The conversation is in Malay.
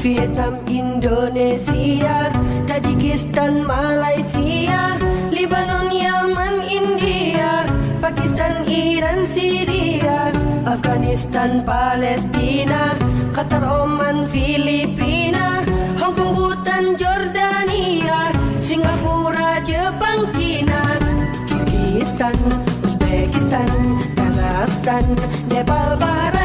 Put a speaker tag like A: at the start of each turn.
A: Vietnam, Indonesia, Tajikistan, Malaysia, Lebanon, Yaman, India, Pakistan, Iran, Syria, Afghanistan, Palestina, Qatar, Oman, Filipina, Hong Kong, Bhutan, Jordania, Singapura, Jepang, China, Kyrgyzstan, Uzbekistan, Kazakhstan, Nepal, Bahrain,